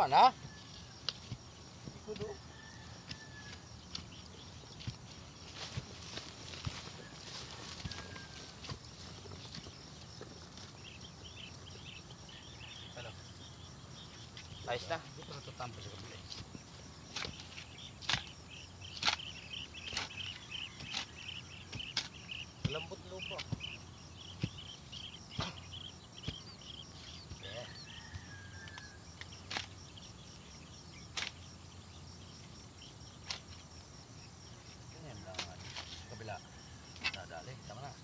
naman ha. Ikudo. Ano? Ayos na. Dito na tutampo sa kabila. Lambot lupa. Dadali, tama na.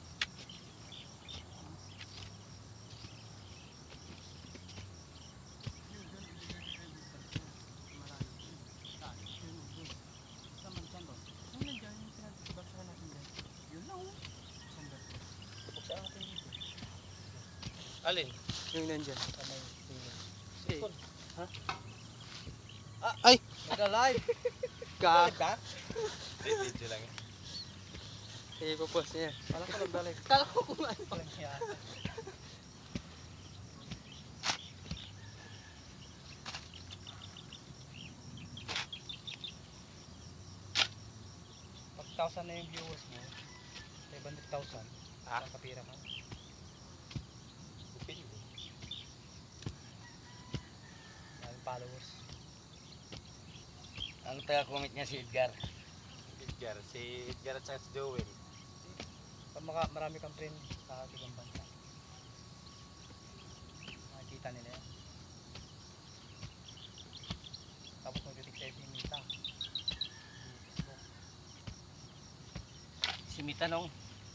Alin? Yung nandyan. Sipon. Ha? Ay! Nag-live! Ka. Video lang eh. Sige, pupos niya. Kala ko nagbalik. Kala ko kung ano. Pag 1,000 na yung viewers mo, 500,000. Ah? Kapira ka. Upin mo. Maraming followers. Ang taga-comment niya si Edgar. Si Edgar at si Joel. Pag marami kang friend sa ibang bansa, makikita nila yan. Tapos magtitig sa'yo si Mita. Si Mita nung.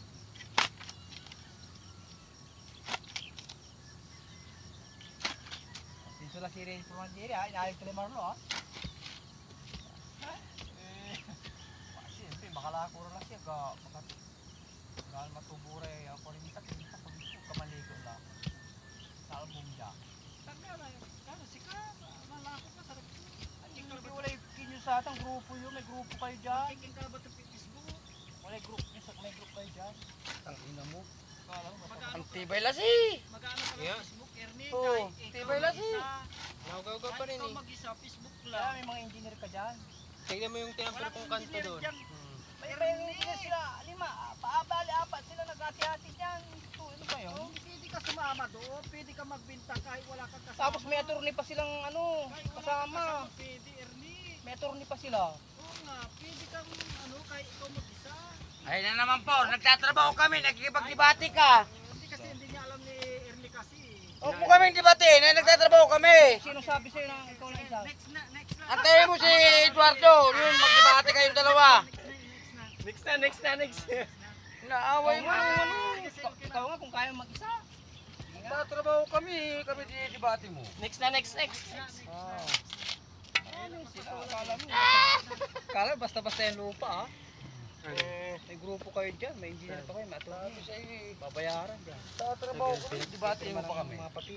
Sinsula si Ray Purmandieri ha, inayag tali Marlo ha. Siyempre, makalakuro lang siya. Dahil matuburay ako rin minta pag kamaligo lang. Sa album niya. Kano sika, malako ka sa hindi wala kinyo sa atang grupo yun, may grupo kayo dyan. Tingin ka ba ito Facebook? May group kayo dyan. Ang ina mo. Ang tibay lasi. Magkano ka lang Facebook, Ernie? Oo, tibay lasi. Naugaw pa rin Ikaw eh. mag-isa, Facebook Kaya lang. may mga engineer ka dyan. Tignan mo yung tinampil kong kanto doon. May engineer sila, 5, paabali, 4 sila nag-hati-hati dyan. Ito, ano ba yun? Oh, pwede ka sumama doon, pwede ka magbinta kahit wala kang kasama. Tapos may attorney pa silang ano, Kahit wala kang kasama. pwede, Ernie. May attorney pa sila. Oo nga, pwede kang kahit ikaw mag-isa. Ay na naman po, nagtatrabaho kami, nagkikipagdebate ka. Hindi kasi hindi niya alam ni Ernie kasi. Huwag mo kaming debate, nagtatrabaho kami. Sino sabi sa'yo na ikaw lang isa? Next na. Antayin mo si Eduardo, yun, magdebate kayong dalawa. Next na. Naaway mo yung ano. Ikaw nga kung kaya mag-isa. Nagtatrabaho kami dinidebate mo. Next. Kala basta-basta yung lupa ha. May grupo kayo dyan, may engineer pa kayo, may attorney. Babayaran dyan. Nagtatrabaho kami, debate mo pa kami. Mga pati